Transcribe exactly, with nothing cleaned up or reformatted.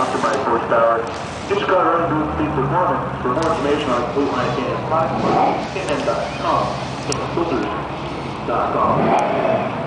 optimized horsepower. Discard or undo complete performance. For more information on complete line K N platform, K N dot com, K N filters dot com.